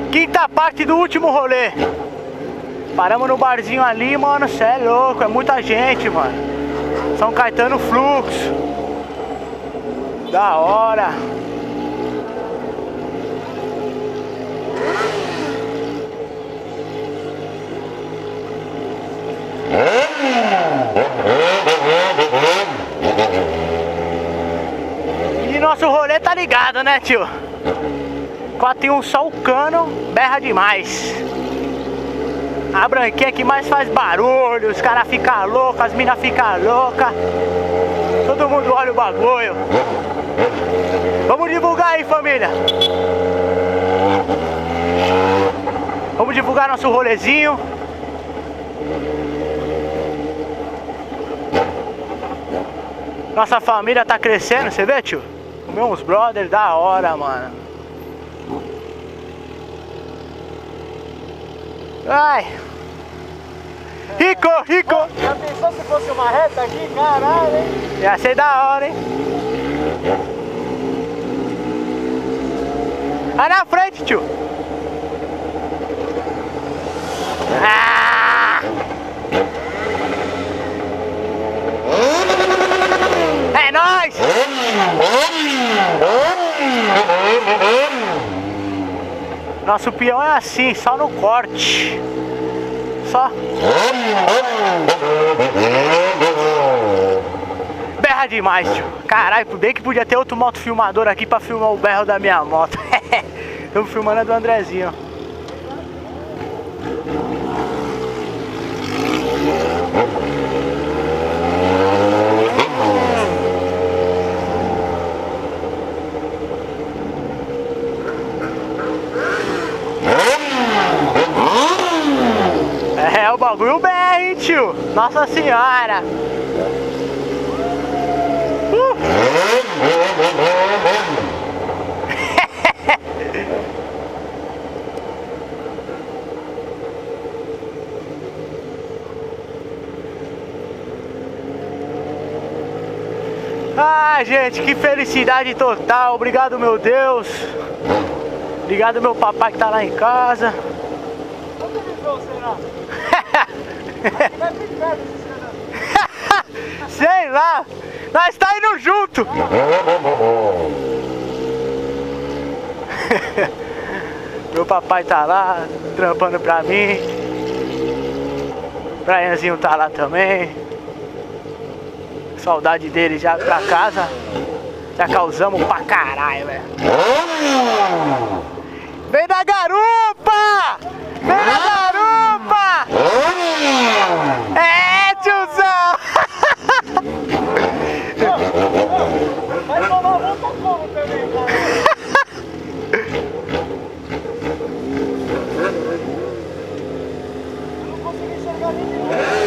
Quinta parte do último rolê. Paramos no barzinho ali, mano. Cê é louco, é muita gente, mano. São Caetano Fluxo. Da hora. E nosso rolê tá ligado, né, tio? 4x1 só o cano, berra demais. A branquinha que mais faz barulho, os caras ficam loucos, as minas ficam loucas. Todo mundo olha o bagulho. Vamos divulgar aí, família. Vamos divulgar nosso rolezinho. Nossa família tá crescendo, você vê, tio? Comeu uns brothers da hora, mano. Ai! Rico, rico! Já pensou se fosse uma reta aqui? Caralho, hein? Ia ser da hora, hein? Vai na frente, tio! Ah! É nóis! Nosso peão é assim, só no corte. Só. Berra demais, tio. Caralho, bem que podia ter outro motofilmador aqui pra filmar o berro da minha moto. Estamos filmando a do Andrezinho. É o bagulho BR, hein, tio? Nossa senhora! Ah, gente, que felicidade total. Obrigado, meu Deus. Obrigado, meu papai que tá lá em casa. Onde ele viu, será? Vai brincar desses caras. Sei lá. Nós tá indo junto. Meu papai tá lá, trampando pra mim. Brianzinho tá lá também. Saudade dele já pra casa. Já causamos pra caralho, velho. Vem da garupa! Vem da garupa! É, tiozão! Vai tomar muita como também, cara. Eu não consegui enxergar ninguém.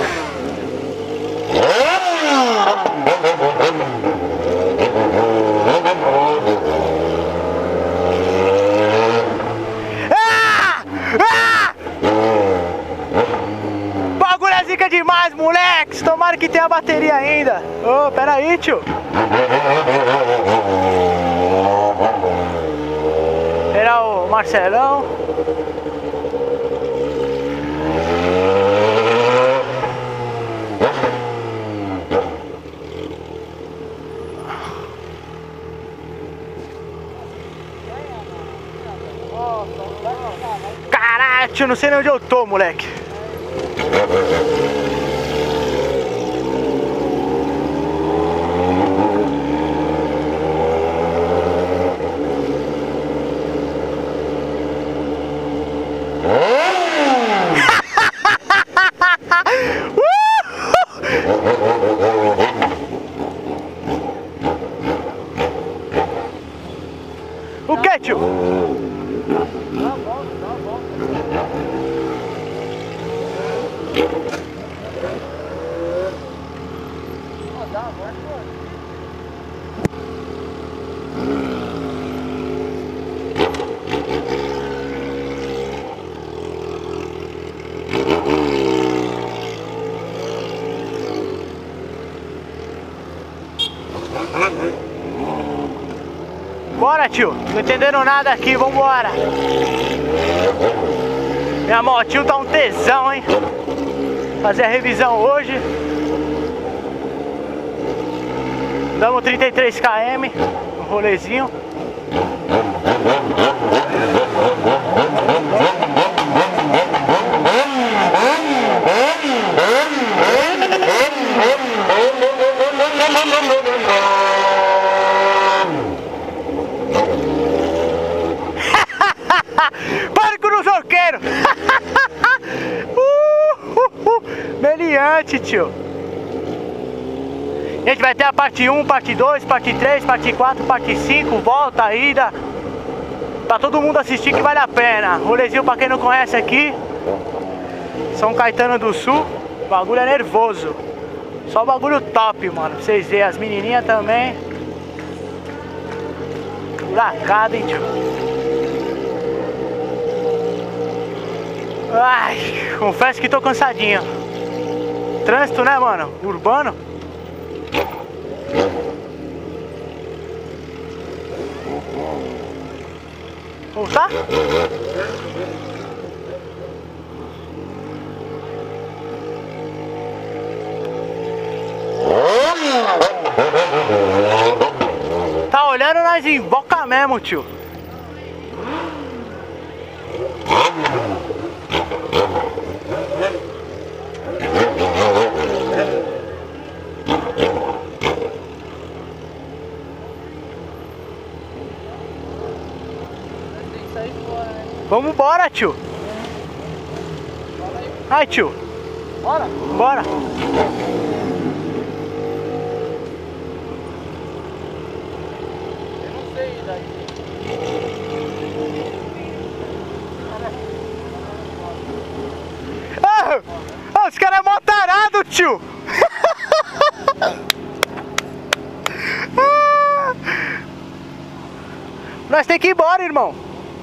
Bagulho é zica demais, moleques! Tomara que tenha bateria ainda. Ô, pera aí, tio. Era o Marcelão. Caralho, tio, não sei nem onde eu tô, moleque. O que, tio? Dá a volta, dá a volta. Dá a volta. Bora, tio. Não entendendo nada aqui, vambora. Minha motinho tá um tesão, hein? Fazer a revisão hoje. Damos 33 km, um rolezinho. Barco no zoqueiro! Meliante, tio! A gente vai ter a parte 1, parte 2, parte 3, parte 4, parte 5, volta, ida. Pra todo mundo assistir que vale a pena. Rolezinho pra quem não conhece aqui. São Caetano do Sul. O bagulho é nervoso. Só bagulho top, mano. Pra vocês verem. As menininhas também. Buracada, hein, tio? Ai, confesso que tô cansadinho. Trânsito, né, mano? Urbano. Voltar? Tá olhando, nós emboca mesmo, tio. Vamos embora, tio. Ai, tio. Bora? Bora. Eu não sei daí. Ah, os caras é mó tarado, tio. Nós tem que ir embora, irmão.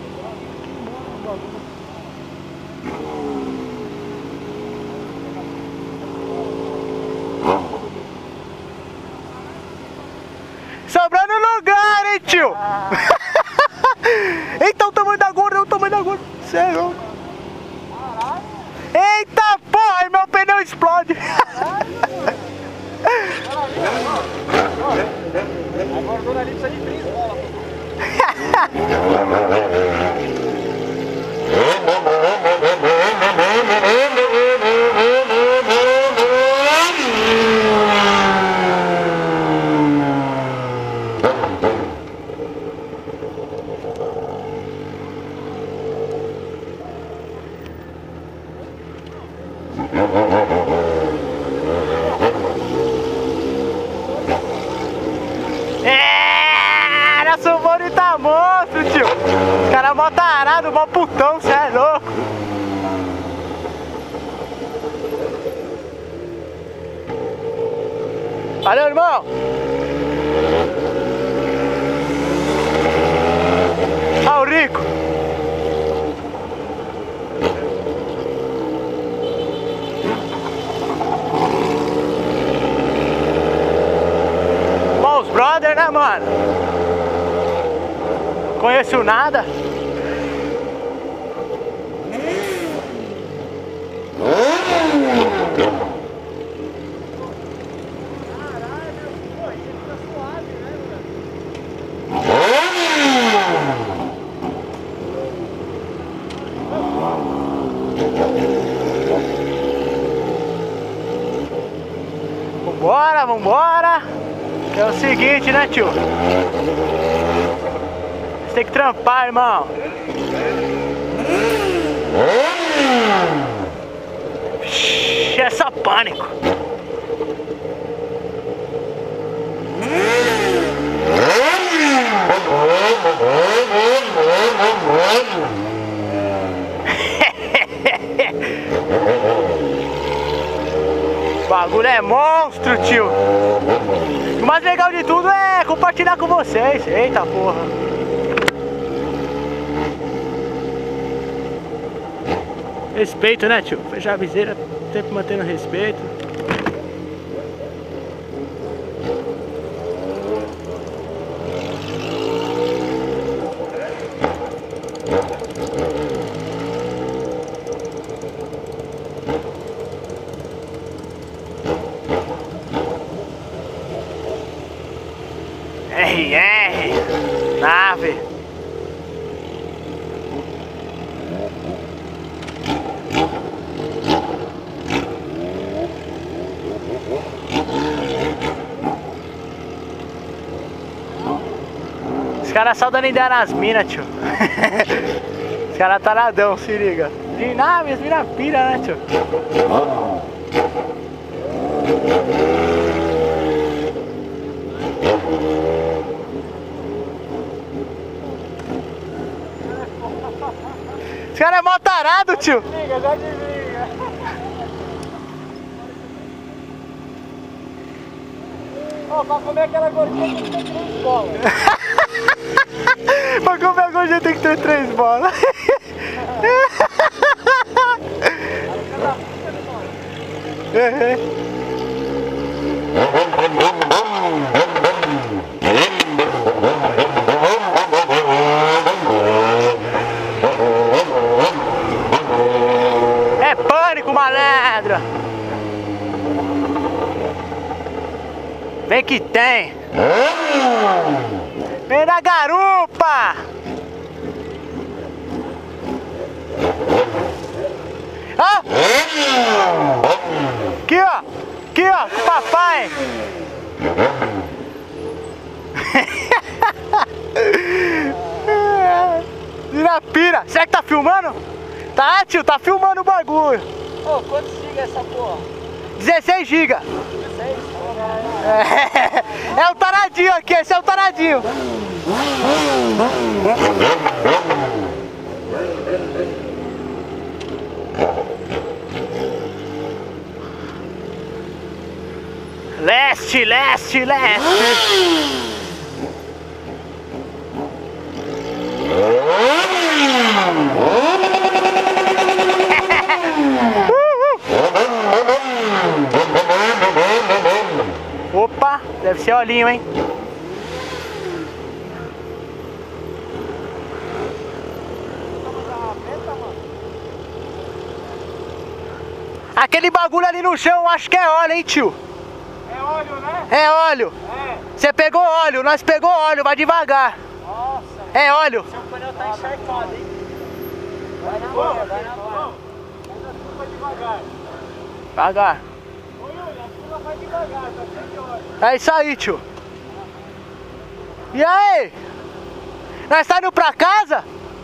Sobrando lugar, hein, tio? Eita, o tamanho da gorda, o tamanho da gorda. Sério. Eita porra, meu pneu explode. A gordura ali precisa de 3 bolas. Nosso Mori tá monstro, tio. Os caras mó tarado, mó putão, cê é louco. Valeu, irmão. Ó o Rico. Bom, os brother, né, mano? Conheço nada. Vambora, vambora. Que é o seguinte, né, tio? Você tem que trampar, irmão. Vixe, é só pânico. O bagulho é monstro, tio. O mais legal de tudo é compartilhar com vocês. Eita porra. Respeito, né, tio? Fechar a viseira, sempre mantendo respeito. caras só dando ideia nas minas, tio. Os caras taradão, se liga. De nave, as minas pira, né, tio? Os caras é mó tarado, tio. Desliga, já desliga. Ó, pra comer aquela gordinha tem que ter 3 bolas. Pra comer a gordinha tem que ter 3 bolas. É pânico, malandro. Vem que tem. Vem da garupa. Ah! Aqui, ó. Aqui, ó, com o papai. Virapira. Será que tá filmando? Tá, tio, tá filmando o bagulho. Ô, quanto giga essa porra? 16 GB. 16? É o taradinho aqui, esse é o taradinho. Leste, leste, leste. Opa, deve ser olhinho, hein? Aquele bagulho ali no chão, acho que é óleo, hein, tio? É óleo, né? É óleo. É. Você pegou óleo, nós pegou óleo, vai devagar. Nossa. É óleo. Seu pneu tá encharcado, hein? Vai na manha, vai na manha. Vai devagar. Devagar. Ô, Yuri, a fila vai devagar, tá cheio de óleo. É isso aí, tio. E aí? Nós tá indo pra casa?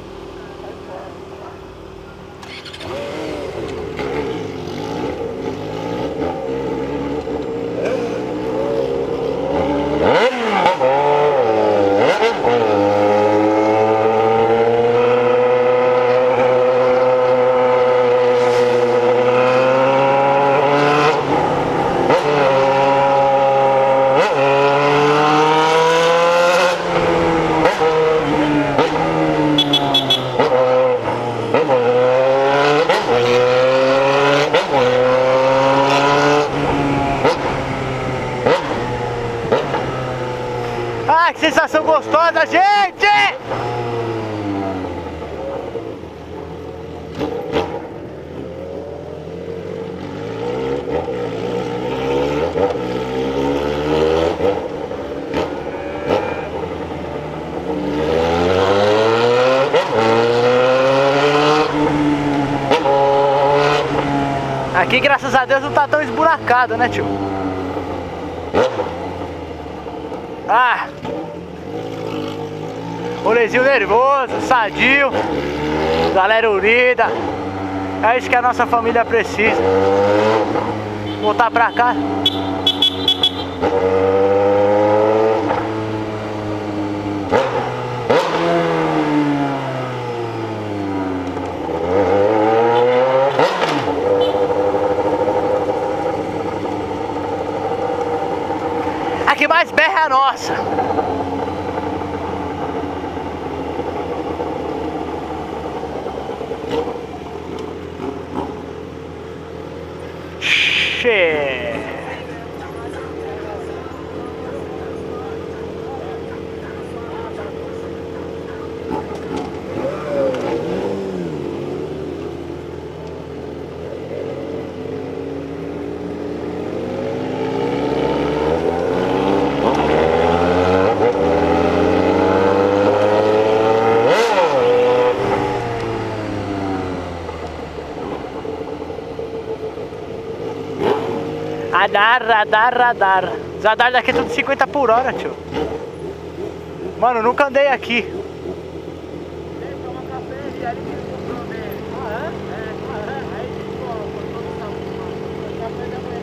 Ah, que sensação gostosa, gente! Aqui, graças a Deus, não tá tão esburacado, né, tio? Ah! Rolezinho nervoso, sadio, galera unida. É isso que a nossa família precisa. Voltar pra cá. A que mais berra é a nossa. Che. Radar, radar, radar. Os radar daqui é tudo 50 por hora, tio. Mano, nunca andei aqui. Tem uma cafeteria ali que ele comprou dele. Ah, é? Aí ele comprou no café da manhã.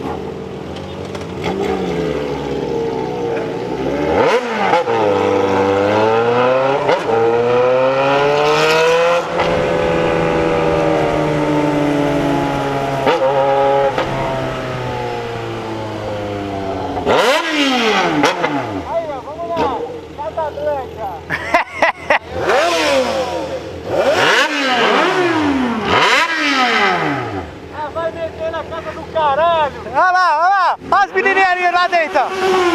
Aí, ó, vamos lá. Casa Branca. Ah, vai meter na casa do caralho. Olha lá. Olha as menininhas lá dentro.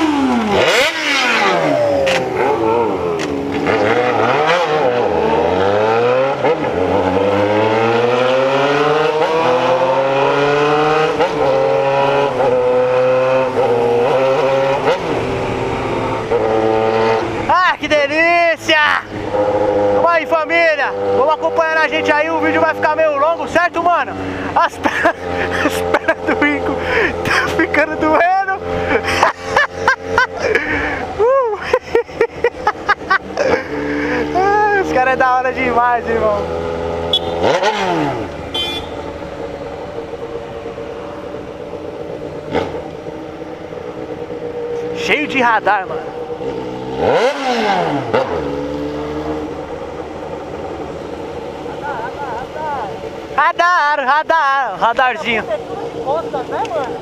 Que delícia! Vamos aí, família! Vamos acompanhando a gente aí, o vídeo vai ficar meio longo, certo, mano? As pernas do Rico tá ficando doendo! Os caras é da hora demais, irmão! Cheio de radar, mano! Radarzinho. É tudo de costas, né, mano?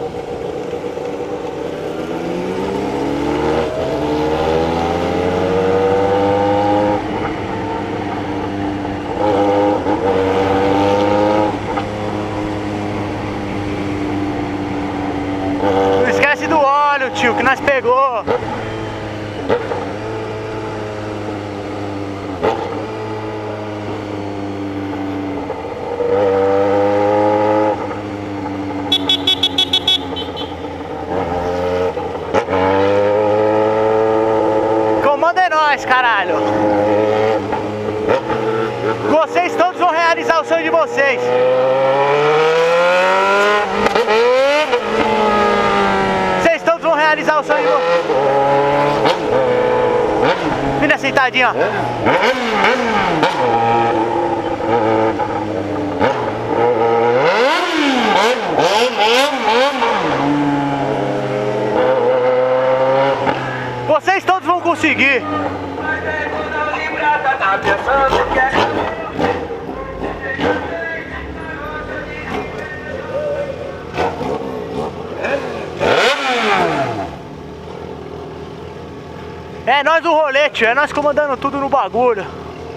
Não esquece do óleo, tio, que nós pegou. Caralho, vocês todos vão realizar o sonho de vocês. Vocês todos vão realizar o sonho de vocês. Vem sentadinha, ó. Vocês todos vão conseguir. É nós do rolê, tio. É nós comandando tudo no bagulho.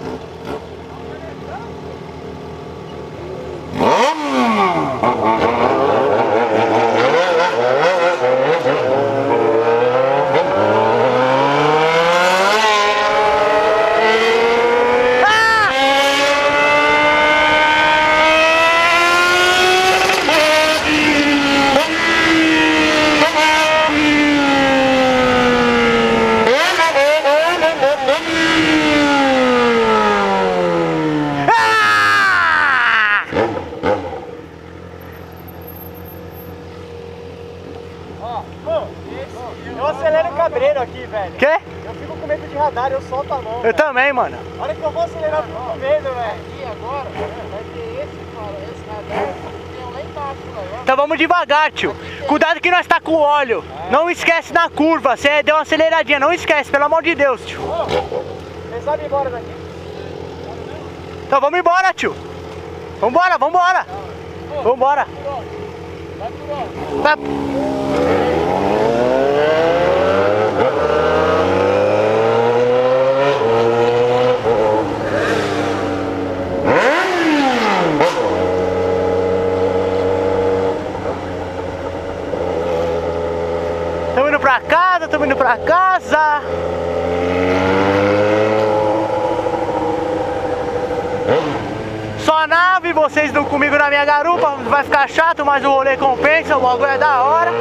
Eu acelero o cabreiro aqui, velho. Quê? Eu fico com medo de radar, eu solto a mão. Eu velho. também, mano. A hora que eu vou acelerar, eu fico com medo, velho. Aqui agora vai ter esse radar que tem lá embaixo, ó. Então vamos devagar, tio. Cuidado que nós tá com óleo. Não esquece na curva. Você deu uma aceleradinha. Não esquece, pelo amor de Deus, tio. Vocês sabem ir embora daqui? Então vamos embora, tio. Vambora. Vambora. Vai por onde? Tá. Estamos indo pra casa. Só nave, vocês não comigo na minha garupa, vai ficar chato, mas o rolê compensa, o bagulho é da hora.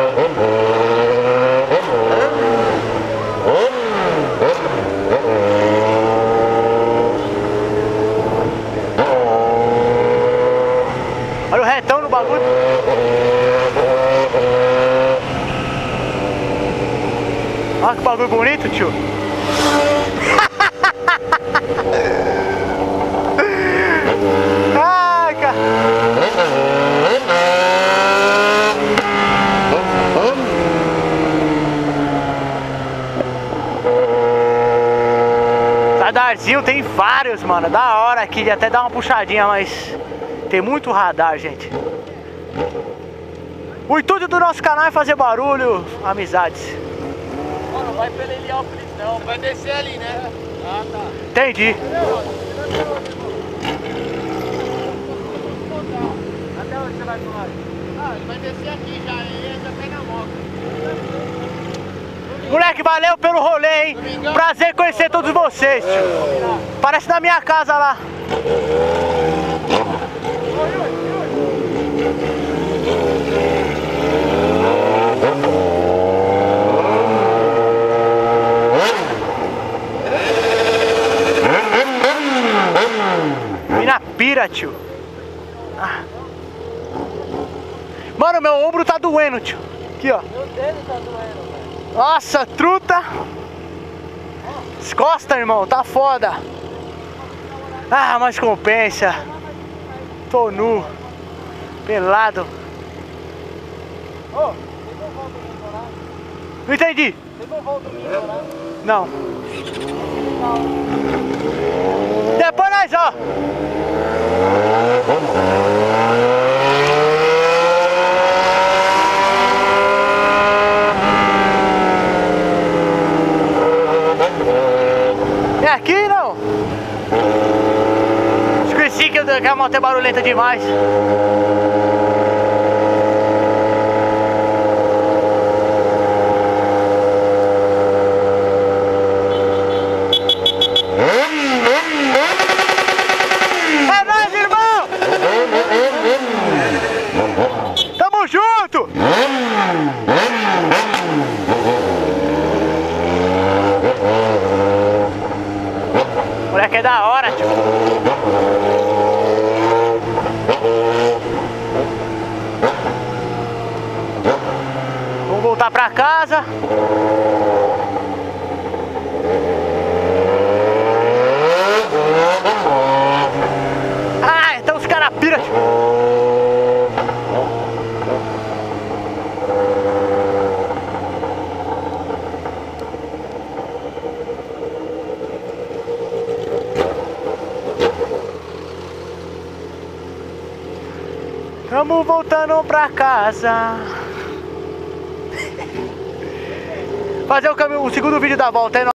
Olha o retão no bagulho. Olha que bagulho bonito, tio. Tio, tem vários, mano. Da hora aqui de até dar uma puxadinha, mas tem muito radar, gente. O intuito do nosso canal é fazer barulho, amizades. Mano, vai pela Heliópolis não, vai descer ali, né? Ah, tá. Entendi. Até onde você vai com nós? Ah, ele vai descer aqui já, aí já pega a moto. Moleque, valeu pelo rolê, hein? Prazer conhecer todos vocês, tio. Parece na minha casa lá. Mina pira, tio. Ah. Mano, meu ombro tá doendo, tio. Aqui, ó. Meu dedo tá doendo, velho. Nossa, truta. Descosta, irmão, tá foda. Ah, mas compensa. Tô nu. Pelado. Ô, vocês não vão domingo no horário? Não entendi. Vocês não vão domingo no horário? Não. Depois nós, ó. É aqui, não? Esqueci que a moto é barulhenta demais. É nóis, irmão! Tamo junto! Moleque, é da hora, tio. Vamos voltar pra casa. Ah, então os caras pira, tio. Tamo voltando pra casa. Fazer o segundo vídeo da volta, é nóis.